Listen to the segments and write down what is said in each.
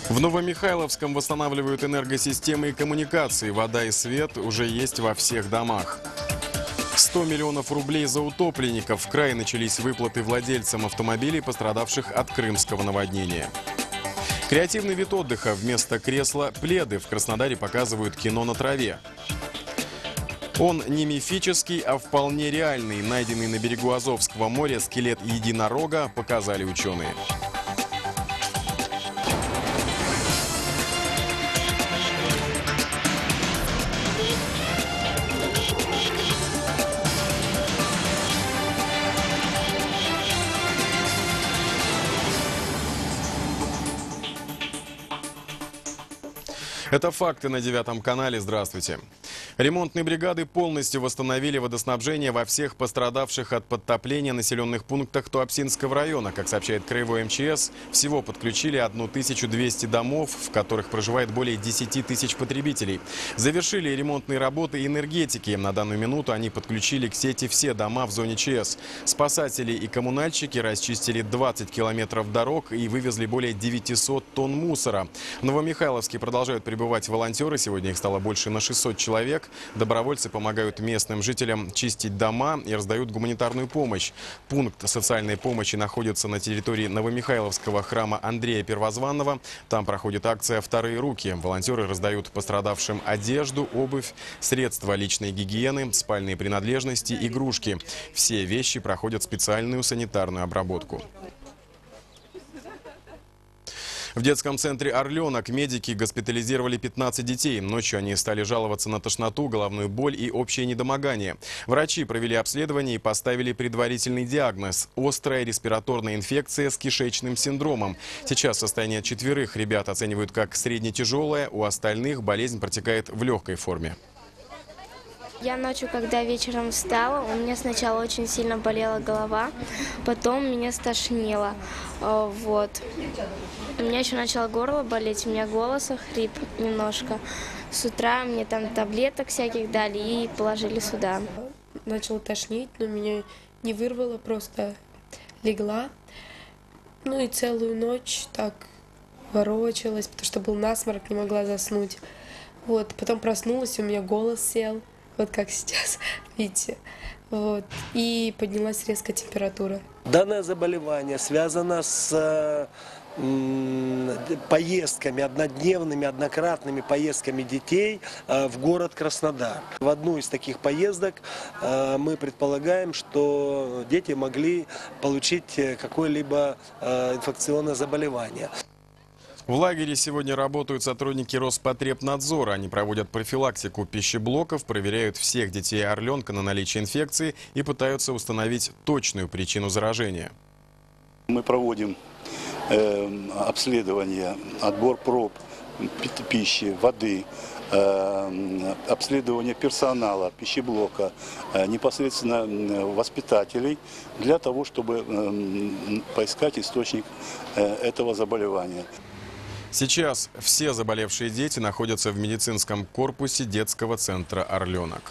В Новомихайловском восстанавливают энергосистемы и коммуникации. Вода и свет уже есть во всех домах. 100 миллионов рублей за утопленников. В крае начались выплаты владельцам автомобилей, пострадавших от крымского наводнения. Креативный вид отдыха. Вместо кресла – пледы. В Краснодаре показывают кино на траве. Он не мифический, а вполне реальный. Найденный на берегу Азовского моря скелет единорога показали ученые. Это факты на 9 канале. Здравствуйте. Ремонтные бригады полностью восстановили водоснабжение во всех пострадавших от подтопления населенных пунктах Туапсинского района. Как сообщает краевой МЧС, всего подключили 1200 домов, в которых проживает более 10 тысяч потребителей. Завершили ремонтные работы энергетики. На данную минуту они подключили к сети все дома в зоне ЧС. Спасатели и коммунальщики расчистили 20 километров дорог и вывезли более 900 тонн мусора. В Новомихайловске продолжают прибывать волонтеры. Сегодня их стало больше на 600 человек. Добровольцы помогают местным жителям чистить дома и раздают гуманитарную помощь. Пункт социальной помощи находится на территории Новомихайловского храма Андрея Первозванного. Там проходит акция «Вторые руки». Волонтеры раздают пострадавшим одежду, обувь, средства личной гигиены, спальные принадлежности, игрушки. Все вещи проходят специальную санитарную обработку. В детском центре «Орленок» медики госпитализировали 15 детей. Ночью они стали жаловаться на тошноту, головную боль и общее недомогание. Врачи провели обследование и поставили предварительный диагноз – острая респираторная инфекция с кишечным синдромом. Сейчас состояние 4 ребят оценивают как средне-тяжелое, у остальных болезнь протекает в легкой форме. Я ночью, когда вечером встала, у меня сначала очень сильно болела голова, потом меня стошнило. Вот. У меня еще начало горло болеть, у меня голос охрип немножко. С утра мне там таблеток всяких дали и положили сюда. Начало тошнить, но меня не вырвало, просто легла. Ну и целую ночь так ворочалась, потому что был насморк, не могла заснуть. Вот. Потом проснулась, у меня голос сел. Вот как сейчас, видите. Вот. И поднялась резко температура. Данное заболевание связано с поездками, однодневными, однократными поездками детей в город Краснодар. В одну из таких поездок мы предполагаем, что дети могли получить какое-либо инфекционное заболевание. В лагере сегодня работают сотрудники Роспотребнадзора. Они проводят профилактику пищеблоков, проверяют всех детей «Орленка» на наличие инфекции и пытаются установить точную причину заражения. Мы проводим обследование, отбор проб пищи, воды, обследование персонала, пищеблока, непосредственно воспитателей, для того, чтобы поискать источник этого заболевания. Сейчас все заболевшие дети находятся в медицинском корпусе детского центра «Орленок».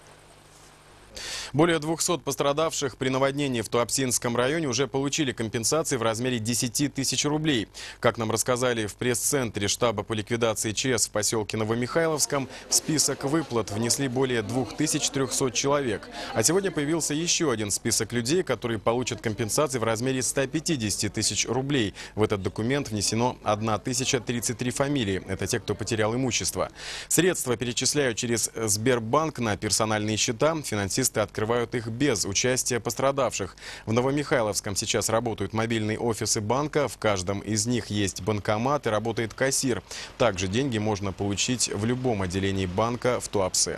Более 200 пострадавших при наводнении в Туапсинском районе уже получили компенсации в размере 10 тысяч рублей. Как нам рассказали в пресс-центре штаба по ликвидации ЧС в поселке Новомихайловском, в список выплат внесли более 2300 человек. А сегодня появился еще один список людей, которые получат компенсации в размере 150 тысяч рублей. В этот документ внесено 1033 фамилии. Это те, кто потерял имущество. Средства перечисляют через Сбербанк на персональные счета. Финансисты открывают их без участия пострадавших. В Новомихайловском сейчас работают мобильные офисы банка. В каждом из них есть банкомат и работает кассир. Также деньги можно получить в любом отделении банка в Туапсе.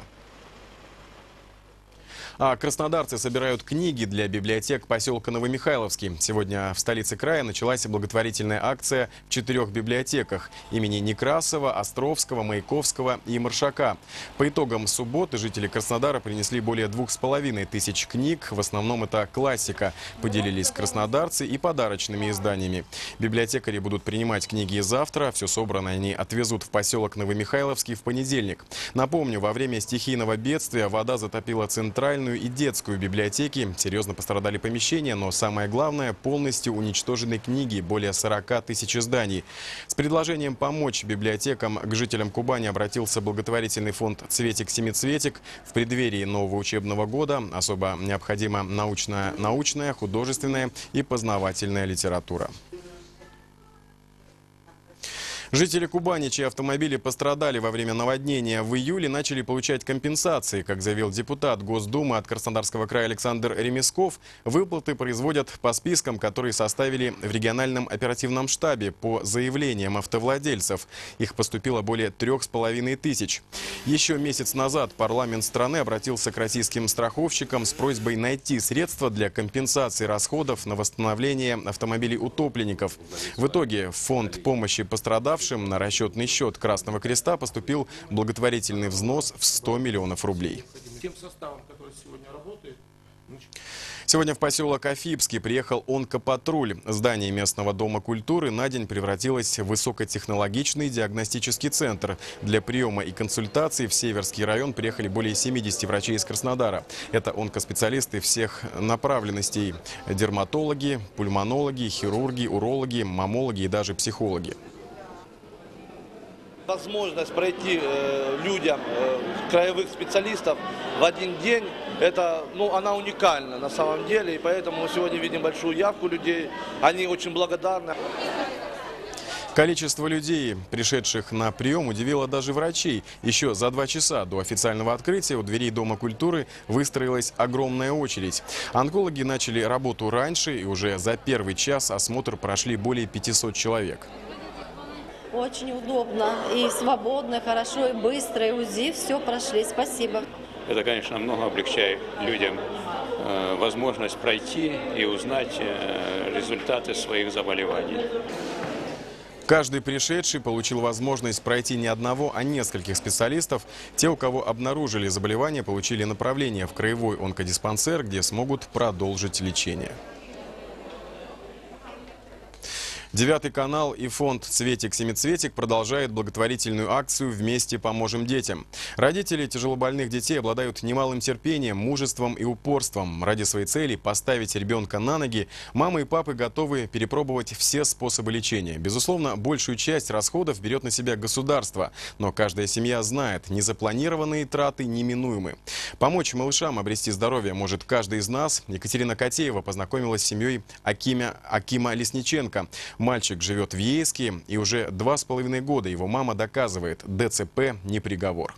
А краснодарцы собирают книги для библиотек поселка Новомихайловский. Сегодня в столице края началась благотворительная акция в 4 библиотеках имени Некрасова, Островского, Маяковского и Маршака. По итогам субботы жители Краснодара принесли более 2500 книг. В основном это классика. Поделились краснодарцы и подарочными изданиями. Библиотекари будут принимать книги и завтра. Все собранное они отвезут в поселок Новомихайловский в понедельник. Напомню, во время стихийного бедствия вода затопила центральную ювенильную и детскую библиотеки. Серьезно пострадали помещения, но самое главное, полностью уничтожены книги, более 40 тысяч изданий. С предложением помочь библиотекам к жителям Кубани обратился благотворительный фонд «Цветик-семицветик». В преддверии нового учебного года особо необходима научная, художественная и познавательная литература. Жители Кубани, чьи автомобили пострадали во время наводнения в июле, начали получать компенсации. Как заявил депутат Госдумы от Краснодарского края Александр Ремесков, выплаты производят по спискам, которые составили в региональном оперативном штабе по заявлениям автовладельцев. Их поступило более 3500. Еще месяц назад парламент страны обратился к российским страховщикам с просьбой найти средства для компенсации расходов на восстановление автомобилей утопленников. В итоге в фонд помощи пострадавшим на расчетный счет Красного Креста поступил благотворительный взнос в 100 миллионов рублей. Сегодня в поселок Афипский приехал онкопатруль. Здание местного дома культуры на день превратилось в высокотехнологичный диагностический центр. Для приема и консультаций в Северский район приехали более 70 врачей из Краснодара. Это онкоспециалисты всех направленностей: дерматологи, пульмонологи, хирурги, урологи, маммологи и даже психологи. Возможность пройти людям, краевых специалистов в один день, она уникальна на самом деле. И поэтому мы сегодня видим большую явку людей. Они очень благодарны. Количество людей, пришедших на прием, удивило даже врачей. Еще за 2 часа до официального открытия у дверей Дома культуры выстроилась огромная очередь. Онкологи начали работу раньше, и уже за первый час осмотр прошли более 500 человек. Очень удобно и свободно, хорошо, и быстро, и УЗИ, все прошли. Спасибо. Это, конечно, намного облегчает людям возможность пройти и узнать результаты своих заболеваний. Каждый пришедший получил возможность пройти не одного, а нескольких специалистов. Те, у кого обнаружили заболевание, получили направление в краевой онкодиспансер, где смогут продолжить лечение. 9 канал и фонд «Цветик-семицветик» продолжает благотворительную акцию «Вместе поможем детям». Родители тяжелобольных детей обладают немалым терпением, мужеством и упорством. Ради своей цели поставить ребенка на ноги мамы и папы готовы перепробовать все способы лечения. Безусловно, большую часть расходов берет на себя государство. Но каждая семья знает, незапланированные траты неминуемы. Помочь малышам обрести здоровье может каждый из нас. Екатерина Котеева познакомилась с семьей Акима Лесниченко. Мальчик живет в Ейске, и уже 2,5 года его мама доказывает: ДЦП не приговор.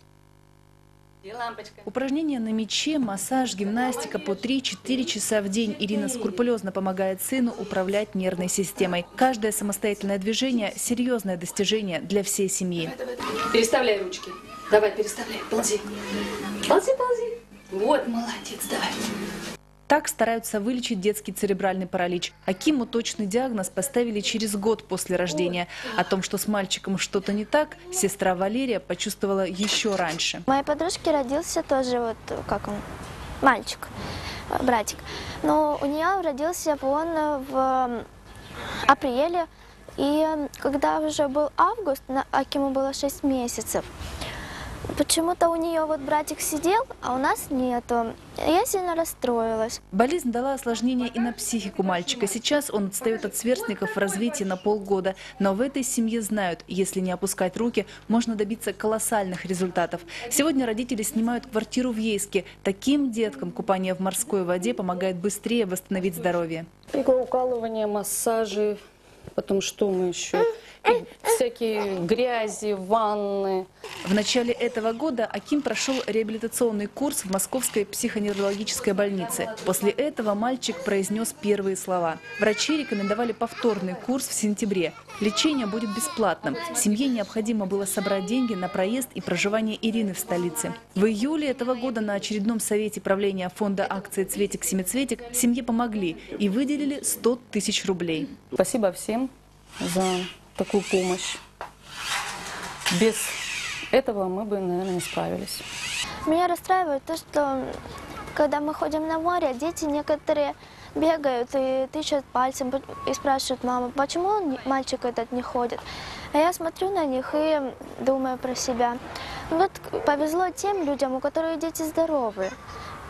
Упражнения на мяче, массаж, гимнастика по 3-4 часа в день. Ирина скрупулезно помогает сыну управлять нервной системой. Каждое самостоятельное движение – серьезное достижение для всей семьи. Переставляй ручки. Давай, переставляй. Ползи. Ползи, ползи. Вот, молодец, давай. Так стараются вылечить детский церебральный паралич. Акиму точный диагноз поставили через год после рождения. О том, что с мальчиком что-то не так, сестра Валерия почувствовала еще раньше. У моей подружки родился тоже мальчик, братик. Но у нее родился он в апреле. И когда уже был август, Акиму было 6 месяцев. Почему-то у нее братик сидел, а у нас нету. Я сильно расстроилась. Болезнь дала осложнения и на психику мальчика. Сейчас он отстает от сверстников в развитии на полгода. Но в этой семье знают, если не опускать руки, можно добиться колоссальных результатов. Сегодня родители снимают квартиру в Ейске. Таким деткам купание в морской воде помогает быстрее восстановить здоровье. Иглоукалывание, массажи, потом что мы еще? Всякие грязи, ванны. В начале этого года Аким прошел реабилитационный курс в Московской психоневрологической больнице. После этого мальчик произнес первые слова. Врачи рекомендовали повторный курс в сентябре. Лечение будет бесплатным. Семье необходимо было собрать деньги на проезд и проживание Ирины в столице. В июле этого года на очередном совете правления фонда акции «Цветик-семицветик» семье помогли и выделили 100 тысяч рублей. Спасибо всем за такую помощь. Без этого мы бы, наверное, не справились. Меня расстраивает то, что когда мы ходим на море, дети некоторые бегают и тычут пальцем и спрашивают маму, почему мальчик этот не ходит. А я смотрю на них и думаю про себя. Вот повезло тем людям, у которых дети здоровые.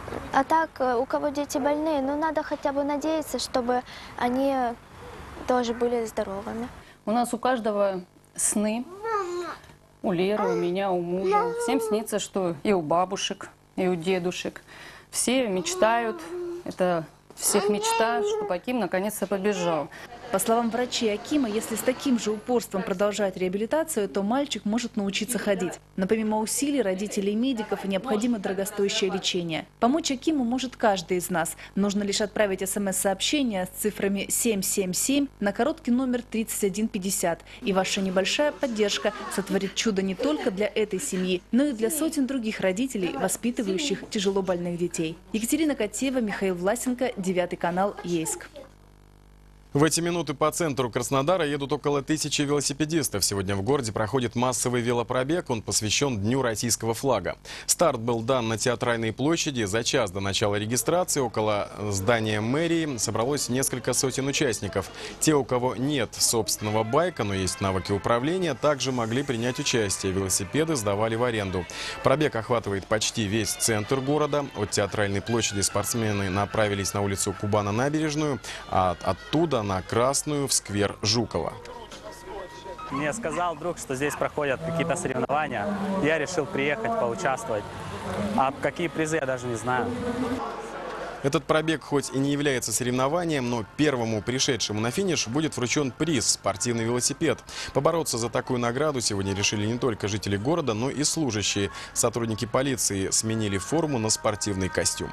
А так, у кого дети больные, ну надо хотя бы надеяться, чтобы они тоже были здоровыми. У нас у каждого сны. У Леры, у меня, у мужа. Всем снится, что и у бабушек, и у дедушек. Все мечтают, это всех мечта, чтобы Аким наконец-то побежал. По словам врачей Акима, если с таким же упорством продолжать реабилитацию, то мальчик может научиться ходить. Но помимо усилий родителей и медиков необходимо дорогостоящее лечение. Помочь Акиму может каждый из нас. Нужно лишь отправить СМС-сообщение с цифрами 777 на короткий номер 3150. И ваша небольшая поддержка сотворит чудо не только для этой семьи, но и для сотен других родителей, воспитывающих тяжело больных детей. Екатерина Котева, Михаил Власенко, 9 канал, Ейск. В эти минуты по центру Краснодара едут около 1000 велосипедистов. Сегодня в городе проходит массовый велопробег. Он посвящен Дню российского флага. Старт был дан на Театральной площади. За час до начала регистрации около здания мэрии собралось несколько сотен участников. Те, у кого нет собственного байка, но есть навыки управления, также могли принять участие. Велосипеды сдавали в аренду. Пробег охватывает почти весь центр города. От Театральной площади спортсмены направились на улицу Кубана-Набережную, а оттуда на Красную в сквер Жукова. Мне сказал друг, что здесь проходят какие-то соревнования. Я решил приехать, поучаствовать. А какие призы, я даже не знаю. Этот пробег хоть и не является соревнованием, но первому пришедшему на финиш будет вручен приз – спортивный велосипед. Побороться за такую награду сегодня решили не только жители города, но и служащие. Сотрудники полиции сменили форму на спортивный костюм.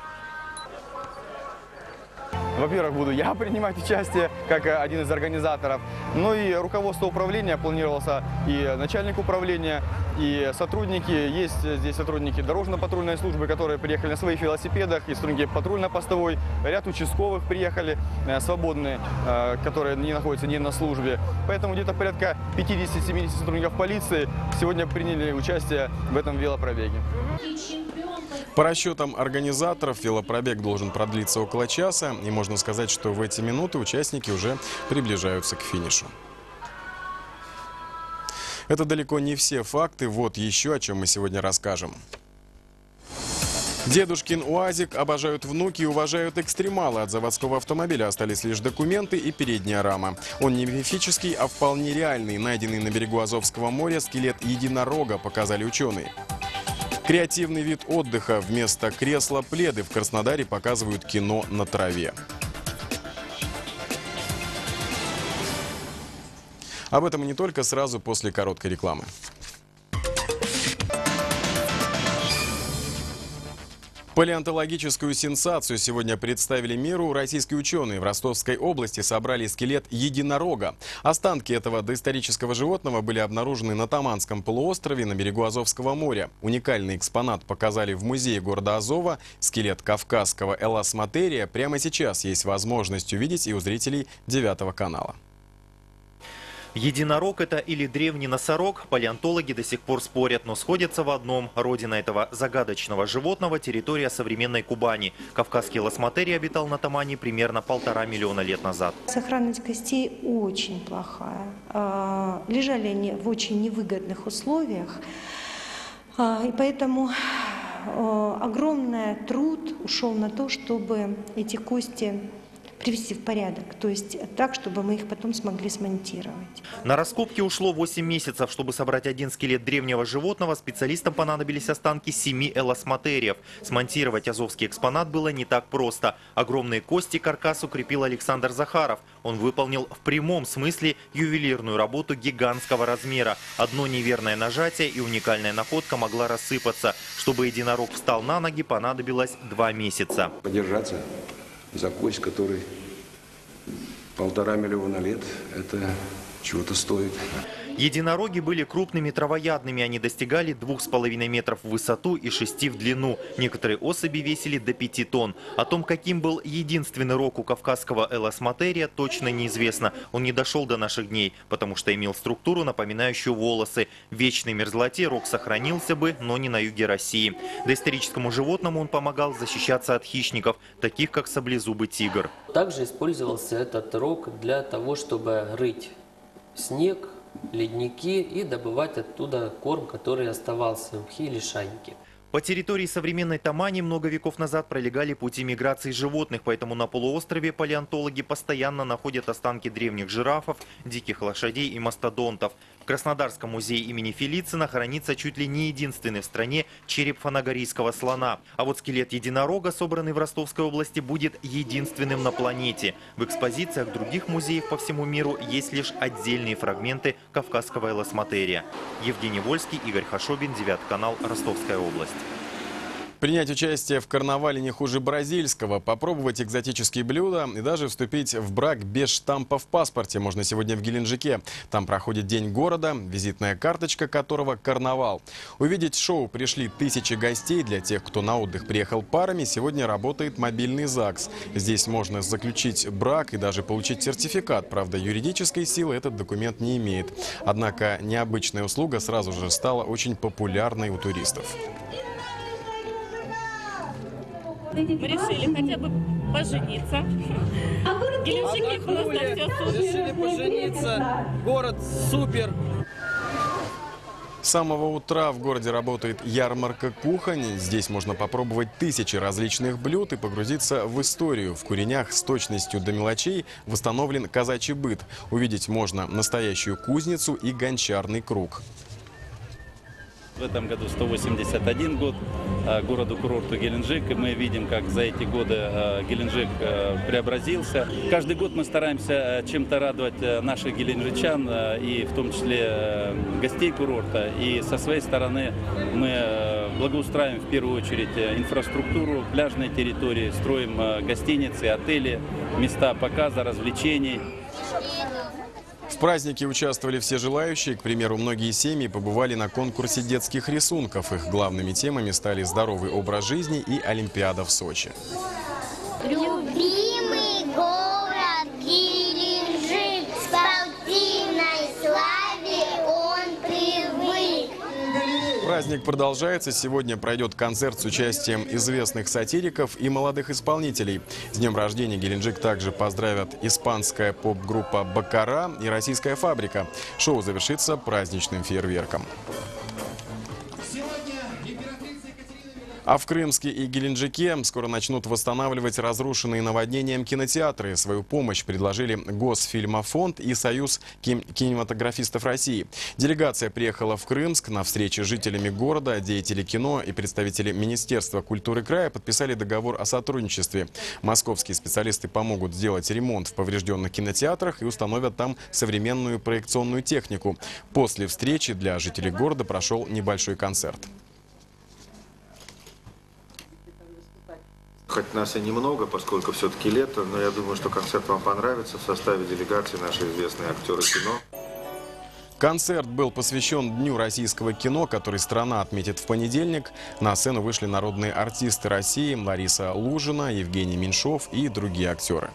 Во-первых, буду я принимать участие как один из организаторов. Ну и руководство управления планировался, и начальник управления, и сотрудники. Есть здесь сотрудники дорожно-патрульной службы, которые приехали на своих велосипедах, и сотрудники патрульно-постовой. Ряд участковых приехали, свободные, которые не находятся не на службе. Поэтому где-то порядка 50-70 сотрудников полиции сегодня приняли участие в этом велопробеге. По расчетам организаторов, велопробег должен продлиться около часа. И можно сказать, что в эти минуты участники уже приближаются к финишу. Это далеко не все факты. Вот еще о чем мы сегодня расскажем. Дедушкин УАЗик обожают внуки и уважают экстремалы. От заводского автомобиля остались лишь документы и передняя рама. Он не мифический, а вполне реальный. Найденный на берегу Азовского моря скелет единорога показали ученые. Креативный вид отдыха. Вместо кресла пледы в Краснодаре показывают кино на траве. Об этом и не только, сразу после короткой рекламы. Палеонтологическую сенсацию сегодня представили миру российские ученые. В Ростовской области собрали скелет единорога. Останки этого доисторического животного были обнаружены на Таманском полуострове на берегу Азовского моря. Уникальный экспонат показали в музее города Азова. Скелет кавказского эласматерия прямо сейчас есть возможность увидеть и у зрителей 9 канала. Единорог это или древний носорог, палеонтологи до сих пор спорят, но сходятся в одном. Родина этого загадочного животного – территория современной Кубани. Кавказский эласматерий обитал на Тамане примерно 1,5 миллиона лет назад. Сохранность костей очень плохая. Лежали они в очень невыгодных условиях, и поэтому огромный труд ушел на то, чтобы эти кости привести в порядок, то есть так, чтобы мы их потом смогли смонтировать. На раскопки ушло 8 месяцев. Чтобы собрать один скелет древнего животного, специалистам понадобились останки 7 эласматериев. Смонтировать азовский экспонат было не так просто. Огромные кости каркас укрепил Александр Захаров. Он выполнил в прямом смысле ювелирную работу гигантского размера. Одно неверное нажатие и уникальная находка могла рассыпаться. Чтобы единорог встал на ноги, понадобилось 2 месяца. Подержаться за кость, который 1,5 миллиона лет, это чего-то стоит. Единороги были крупными травоядными. Они достигали 2,5 метров в высоту и 6 в длину. Некоторые особи весили до 5 тонн. О том, каким был единственный рог у кавказского эласматерия, точно неизвестно. Он не дошел до наших дней, потому что имел структуру, напоминающую волосы. В вечной мерзлоте рог сохранился бы, но не на юге России. Доисторическому животному он помогал защищаться от хищников, таких как саблезубый тигр. Также использовался этот рог для того, чтобы рыть снег, ледники и добывать оттуда корм, который оставался, мхи или шайники. По территории современной Тамани много веков назад пролегали пути миграции животных, поэтому на полуострове палеонтологи постоянно находят останки древних жирафов, диких лошадей и мастодонтов. В Краснодарском музее имени Фелицина хранится чуть ли не единственный в стране череп фанагорийского слона. А вот скелет единорога, собранный в Ростовской области, будет единственным на планете. В экспозициях других музеев по всему миру есть лишь отдельные фрагменты кавказского элосматерия. Евгений Вольский, Игорь Хашобин, 9 канал, Ростовская область. Принять участие в карнавале не хуже бразильского, попробовать экзотические блюда и даже вступить в брак без штампа в паспорте можно сегодня в Геленджике. Там проходит День города, визитная карточка которого – карнавал. Увидеть шоу пришли тысячи гостей. Для тех, кто на отдых приехал парами, сегодня работает мобильный ЗАГС. Здесь можно заключить брак и даже получить сертификат. Правда, юридической силы этот документ не имеет. Однако необычная услуга сразу же стала очень популярной у туристов. Мы решили хотя бы пожениться. Геленджике просто все супер. Решили пожениться. Город супер. С самого утра в городе работает ярмарка кухонь. Здесь можно попробовать тысячи различных блюд и погрузиться в историю. В куренях с точностью до мелочей восстановлен казачий быт. Увидеть можно настоящую кузницу и гончарный круг. В этом году 181 год городу-курорту Геленджик. И мы видим, как за эти годы Геленджик преобразился. Каждый год мы стараемся чем-то радовать наших геленджичан, и в том числе гостей курорта. И со своей стороны мы благоустраиваем в первую очередь инфраструктуру, пляжные территории, строим гостиницы, отели, места показа, развлечений. В празднике участвовали все желающие. К примеру, многие семьи побывали на конкурсе детских рисунков. Их главными темами стали здоровый образ жизни и Олимпиада в Сочи. Любимый город Геленджик, к спортивной славе он привык. Праздник продолжается. Сегодня пройдет концерт с участием известных сатириков и молодых исполнителей. С днем рождения Геленджик также поздравят испанская поп-группа «Баккара» и российская «Фабрика». Шоу завершится праздничным фейерверком. А в Крымске и Геленджике скоро начнут восстанавливать разрушенные наводнением кинотеатры. Свою помощь предложили Госфильмофонд и Союз кинематографистов России. Делегация приехала в Крымск. На встрече с жителями города, деятели кино и представители Министерства культуры края подписали договор о сотрудничестве. Московские специалисты помогут сделать ремонт в поврежденных кинотеатрах и установят там современную проекционную технику. После встречи для жителей города прошел небольшой концерт. Хоть нас и немного, поскольку все-таки лето, но я думаю, что концерт вам понравится. В составе делегации наши известные актеры кино. Концерт был посвящен Дню российского кино, который страна отметит в понедельник. На сцену вышли народные артисты России Лариса Лужина, Евгений Меньшов и другие актеры.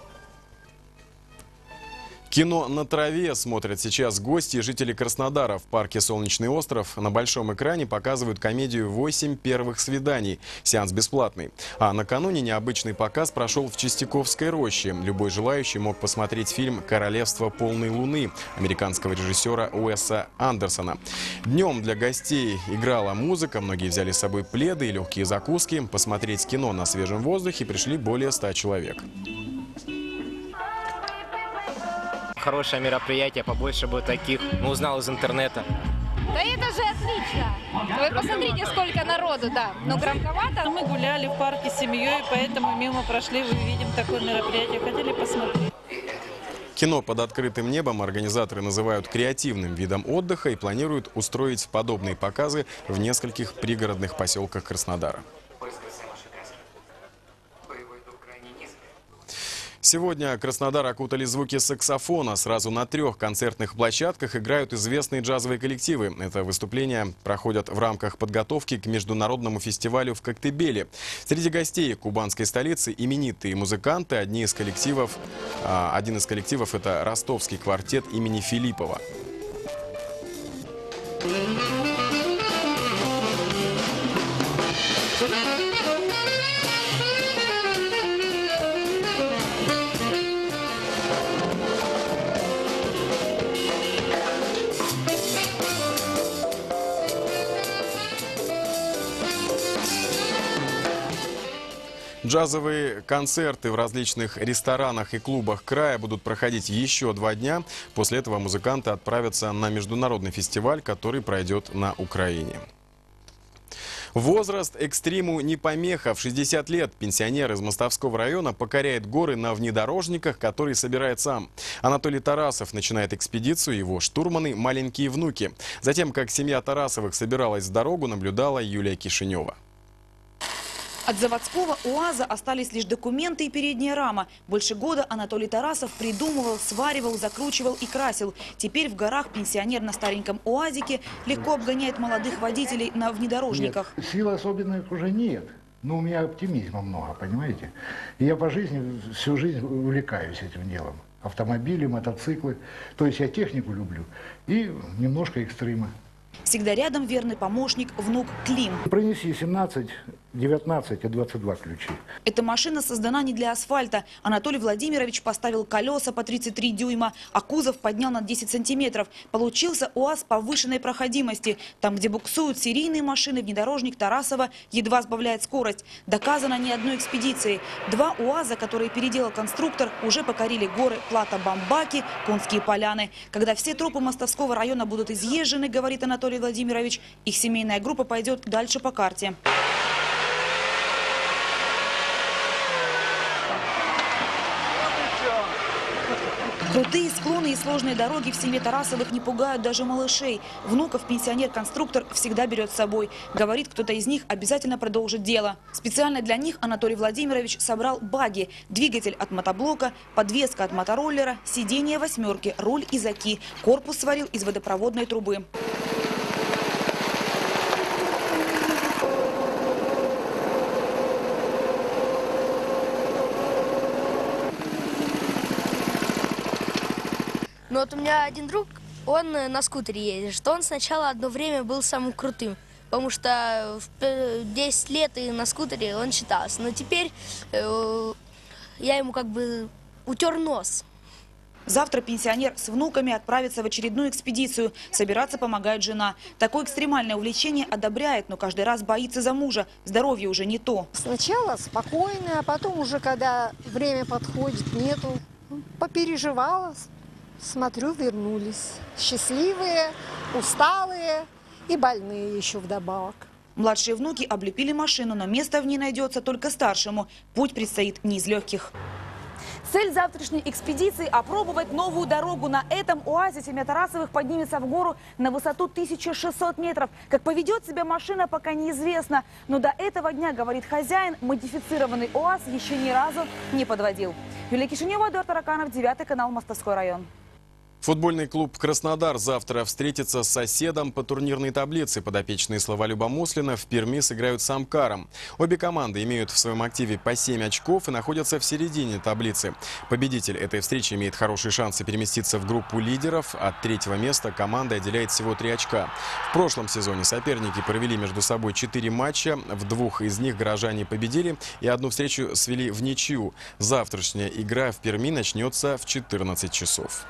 Кино на траве смотрят сейчас гости и жители Краснодара. В парке «Солнечный остров» на большом экране показывают комедию «8 первых свиданий». Сеанс бесплатный. А накануне необычный показ прошел в Чистяковской роще. Любой желающий мог посмотреть фильм «Королевство полной луны» американского режиссера Уэса Андерсона. Днем для гостей играла музыка, многие взяли с собой пледы и легкие закуски. Посмотреть кино на свежем воздухе пришли более 100 человек. Хорошее мероприятие, побольше будет таких. Узнал из интернета. Да это же отлично! Вы посмотрите, сколько народу, да. Но громковато. Мы гуляли в парке с семьей, поэтому мимо прошли, вы видим такое мероприятие, хотели посмотреть. Кино под открытым небом организаторы называют креативным видом отдыха и планируют устроить подобные показы в нескольких пригородных поселках Краснодара. Сегодня Краснодар окутали звуки саксофона. Сразу на 3 концертных площадках играют известные джазовые коллективы. Это выступления проходят в рамках подготовки к международному фестивалю в Коктебеле. Среди гостей кубанской столицы именитые музыканты. Один из коллективов – это ростовский квартет имени Филиппова. Джазовые концерты в различных ресторанах и клубах края будут проходить еще 2 дня. После этого музыканты отправятся на международный фестиваль, который пройдет на Украине. Возраст экстриму не помеха. В 60 лет пенсионер из Мостовского района покоряет горы на внедорожниках, который собирает сам. Анатолий Тарасов начинает экспедицию, его штурманы – маленькие внуки. Затем, как семья Тарасовых собиралась в дорогу, наблюдала Юлия Кишинева. От заводского УАЗа остались лишь документы и передняя рама. Больше года Анатолий Тарасов придумывал, сваривал, закручивал и красил. Теперь в горах пенсионер на стареньком УАЗике легко обгоняет молодых водителей на внедорожниках. Нет, сил особенных уже нет. Но у меня оптимизма много, понимаете? И я по жизни, всю жизнь увлекаюсь этим делом. Автомобили, мотоциклы. То есть я технику люблю и немножко экстрима. Всегда рядом верный помощник, внук Клим. Принеси 17, 19 и 22 ключи. Эта машина создана не для асфальта. Анатолий Владимирович поставил колеса по 33 дюйма, а кузов поднял на 10 сантиметров. Получился УАЗ повышенной проходимости. Там, где буксуют серийные машины, внедорожник Тарасова едва сбавляет скорость. Доказано ни одной экспедиции. 2 УАЗа, которые переделал конструктор, уже покорили горы Плата-Бамбаки, Конские поляны. Когда все тропы Мостовского района будут изъезжены, говорит Анатолий Владимирович, их семейная группа пойдет дальше по карте. Крутые склоны и сложные дороги в семье Тарасовых не пугают даже малышей. Внуков пенсионер-конструктор всегда берет с собой. Говорит, кто-то из них обязательно продолжит дело. Специально для них Анатолий Владимирович собрал баги. Двигатель от мотоблока, подвеска от мотороллера, сиденье 8-ки, руль из оки. Корпус сварил из водопроводной трубы. Ну вот у меня один друг, он на скутере ездит, что он сначала одно время был самым крутым, потому что в 10 лет и на скутере он считался. Но теперь я ему как бы утер нос. Завтра пенсионер с внуками отправится в очередную экспедицию. Собираться помогает жена. Такое экстремальное увлечение одобряет, но каждый раз боится за мужа. Здоровье уже не то. Сначала спокойно, а потом уже, когда время подходит, нету. Попереживала. Смотрю, вернулись. Счастливые, усталые и больные еще вдобавок. Младшие внуки облепили машину, но место в ней найдется только старшему. Путь предстоит не из легких. Цель завтрашней экспедиции – опробовать новую дорогу. На этом УАЗе семья Тарасовых поднимется в гору на высоту 1600 метров. Как поведет себя машина, пока неизвестно. Но до этого дня, говорит хозяин, модифицированный УАЗ еще ни разу не подводил. Юлия Кишинева, Эдуард Тараканов, 9 канал, Мостовской район. Футбольный клуб «Краснодар» завтра встретится с соседом по турнирной таблице. Подопечные Славолюба Муслина в Перми сыграют с «Амкаром». Обе команды имеют в своем активе по 7 очков и находятся в середине таблицы. Победитель этой встречи имеет хорошие шансы переместиться в группу лидеров. От 3-го места команда отделяет всего 3 очка. В прошлом сезоне соперники провели между собой 4 матча. В 2 из них горожане победили и 1 встречу свели в ничью. Завтрашняя игра в Перми начнется в 14 часов.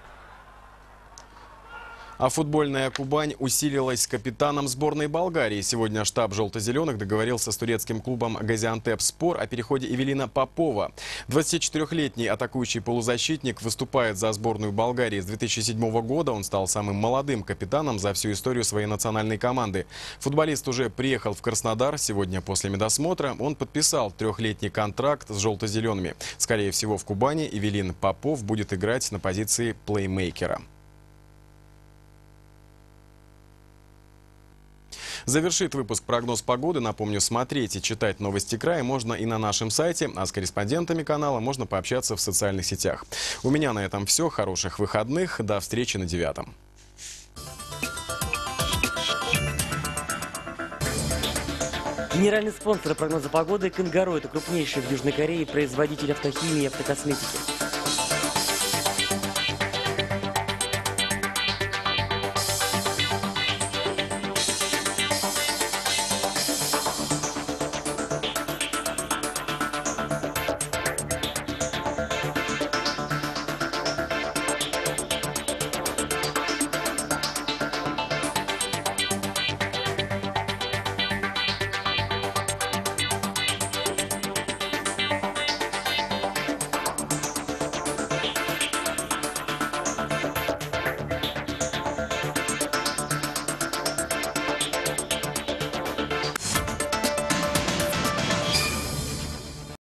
А футбольная Кубань усилилась с капитаном сборной Болгарии. Сегодня штаб «Желто-зеленых» договорился с турецким клубом «Газиантеп-Спор» о переходе Эвелина Попова. 24-летний атакующий полузащитник выступает за сборную Болгарии с 2007 года. Он стал самым молодым капитаном за всю историю своей национальной команды. Футболист уже приехал в Краснодар. Сегодня после медосмотра он подписал 3-летний контракт с «Желто-зелеными». Скорее всего, в Кубани Эвелин Попов будет играть на позиции плеймейкера. Завершит выпуск прогноз погоды. Напомню, смотреть и читать новости края можно и на нашем сайте, а с корреспондентами канала можно пообщаться в социальных сетях. У меня на этом все. Хороших выходных. До встречи на 9-м. Генеральный спонсор прогноза погоды «Кангарoo» – это крупнейший в Южной Корее производитель автохимии и автокосметики.